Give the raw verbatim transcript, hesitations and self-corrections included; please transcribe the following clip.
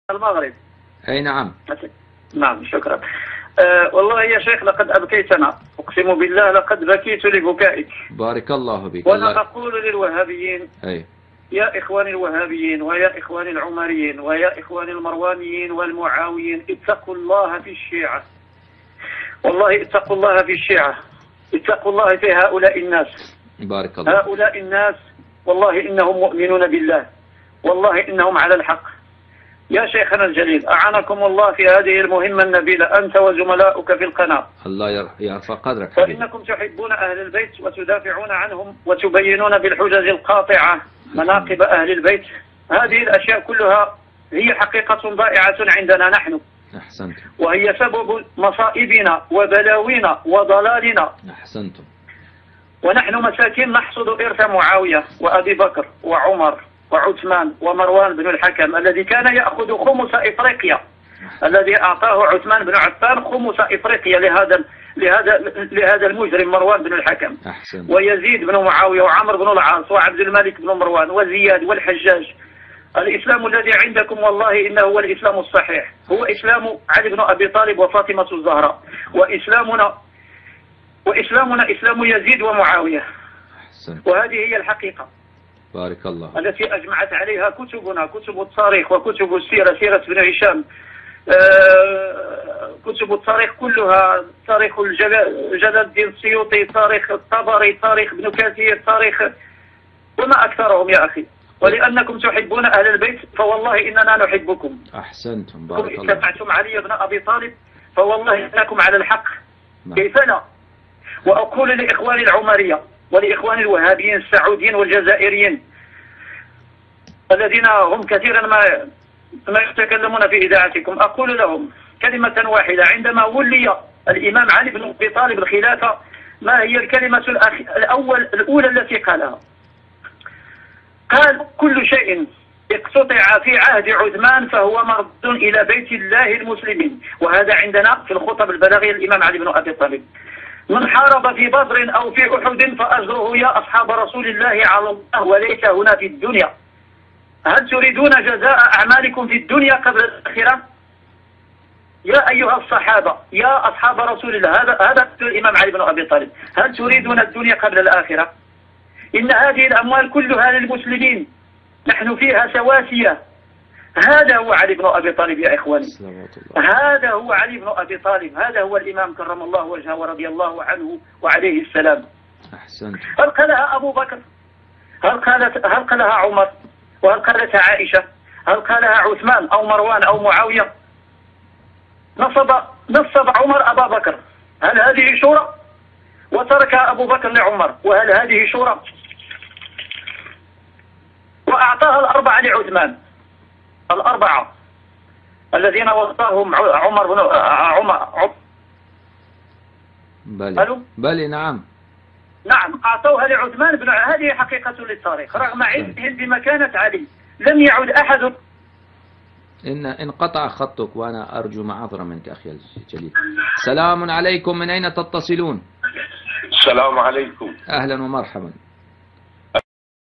المغرب. أي نعم. نعم شكرا. أه والله يا شيخ لقد أبكيتنا، أقسم بالله لقد بكيت لبكائك. بارك الله بك. وأنا الله... أقول للوهابيين أي. يا إخواني الوهابيين ويا إخواني العمريين ويا إخواني المروانيين والمعاويين، اتقوا الله في الشيعة، والله اتقوا الله في الشيعة، اتقوا الله في هؤلاء الناس. بارك الله. هؤلاء الناس والله إنهم مؤمنون بالله، والله إنهم على الحق. يا شيخنا الجليل أعانكم الله في هذه المهمة النبيلة أنت وزملاؤك في القناة. الله يرفع قدرك. فإنكم تحبون أهل البيت وتدافعون عنهم وتبينون بالحجج القاطعة مناقب أهل البيت. هذه الأشياء كلها هي حقيقة ضائعة عندنا نحن. أحسنت. وهي سبب مصائبنا وبلاوينا وضلالنا. أحسنتم. ونحن مساكين نحصد إرث معاوية وأبي بكر وعمر وعثمان ومروان بن الحكم الذي كان يأخذ خمس إفريقيا، الذي أعطاه عثمان بن عفان خمس إفريقيا لهذا لهذا لهذا المجرم مروان بن الحكم. أحسن. ويزيد بن معاوية وعمر بن العاص وعبد الملك بن مروان وزياد والحجاج. الإسلام الذي عندكم والله إنه هو الإسلام الصحيح، هو إسلام علي بن أبي طالب وفاطمة الزهراء، وإسلامنا وإسلامنا إسلام يزيد ومعاوية. أحسن. وهذه هي الحقيقة. بارك الله. التي أجمعت عليها كتبنا، كتب التاريخ وكتب السيرة، سيرة بن هشام، آه كتب التاريخ كلها، تاريخ جلال الدين السيوطي، تاريخ الطبري، تاريخ ابن كثير، تاريخ وما أكثرهم يا أخي. ولأنكم تحبون أهل البيت فوالله إننا نحبكم. أحسنتم. بارك الله. اتبعتم علي بن أبي طالب فوالله إنكم على الحق. ما. كيف لا؟ وأقول لإخواني العمرية ولإخواني الوهابيين السعوديين والجزائريين الذين هم كثيرا ما ما يتكلمون في إذاعتكم، أقول لهم كلمة واحدة. عندما ولي الإمام علي بن أبي طالب الخلافة ما هي الكلمة الأخ... الأول الأولى التي قالها؟ قال كل شيء اقتطع في عهد عثمان فهو مرد إلى بيت الله المسلمين. وهذا عندنا في الخطب البلاغية الإمام علي بن أبي طالب. من حارب في بدر أو في أحد فأجره يا أصحاب رسول الله على الله وليس هنا في الدنيا. هل تريدون جزاء أعمالكم في الدنيا قبل الآخرة؟ يا أيها الصحابة يا أصحاب رسول الله، هذا هذا الإمام علي بن أبي طالب، هل تريدون الدنيا قبل الآخرة؟ إن هذه الأموال كلها للمسلمين، نحن فيها سواسية. هذا هو علي بن أبي طالب يا إخواني، هذا هو علي بن أبي طالب، هذا هو الإمام كرم الله وجهه ورضي الله عنه وعليه السلام. أحسنت. هل قالها أبو بكر؟ هل قالت هل قالها عمر؟ وهل قالتها عائشة؟ هل قالها عثمان أو مروان أو معاوية؟ نصب نصب عمر أبا بكر، هل هذه شورى؟ وتركها أبو بكر لعمر، وهل هذه شورى؟ وأعطاها الأربعة لعثمان، الأربعة الذين وصاهم عمر بن عمر. بلي بلي نعم نعم أعطوها لعثمان بن. هذه حقيقة للتاريخ، رغم علمهم بمكانة علي لم يعد أحد. إن انقطع خطك وأنا أرجو معذرة منك أخي الجليل. سلام عليكم، من أين تتصلون؟ السلام عليكم. أهلا ومرحبا.